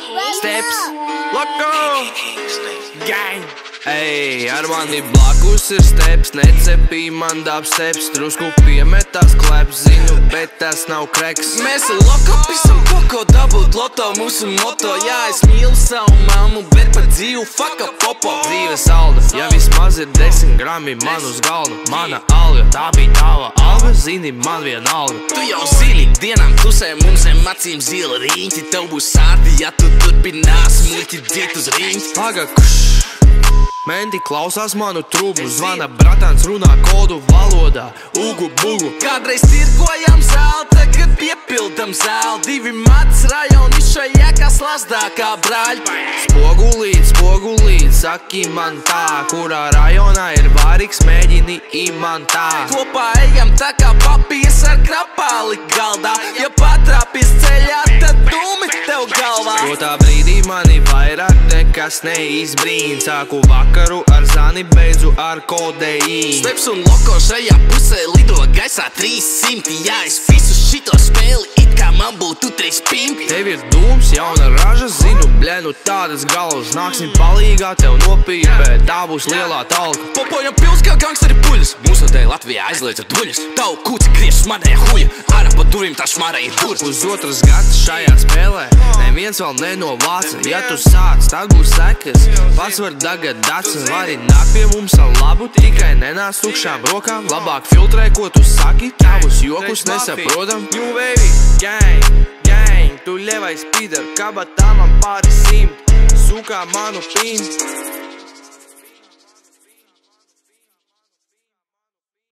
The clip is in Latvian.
Steps, Loko, gang. Ej, ar mani blakus ir steps, necepī man dāp steps, drusku piemetās kleps, zinu, bet tas nav kreks. Mēs ar Loko pisam poko, dabūt loto, mūsu moto. Jā, es mīlu savu mammu, bet par dzīvu fuck up popo. Dzīve salda, ja vismaz ir 10 grami man uz galda. Mana alga, tā bija tava alga, zini, man viena alga. Tu jau zini, dienām tusē mums zem acīm zila riņķi. Tev būs sārdi, ja tu turpinās muļķi dziet uz riņķi. Paga, menti klausās manu trubu, zvana bratāns, runā kodu valodā, ugu bugu. Kādreiz tirgojam zāli, tagad piepildam zāli. Divi mats rajoni šajā kā slazdākā brāļi. Spogulīt, saki man tā, kurā rajonā ir vārīgs, mēģini imantā. Kopā ejam tā kā papīrs ar krapāli galdā. Ja patrāpis ceļā, tad dūmi tev galvā. Dotā brīdī mani vairāk nekas neizbrīn. Sāku vakaru ar zani, beidzu ar kodeīnu. Steps un Loko šajā pusē lido gaisā 300. Jā, es visu šito spēli it kā man būtu 3 pimpi. Tev ir dūms, jauna raža, zinu, blēnu tādas galvas. Nāksim palīgā tev nopīpēt, tā būs lielā talka. Popojam pils kā gangsteri puļas, mūsu dēļ Latvijā aizliedz ar duļas. Tavu kūci griež smadēja huja, ārā pa durvīm tā šmarē ir dur. Pusotras gads šajā spēlē, neviens vēl nenovāca. Ja tu sāc, tad būs sekas, pats var dagad dacs. Vari nāk pie mums ar labu, tikai nenāc tukšām rokām. Labāk filtrē, ko tu saki, tavus jokus nesaprotam. New baby, gang, tu ļevais pīdar, kabatā man pāri 100. Sūkā manu pīm.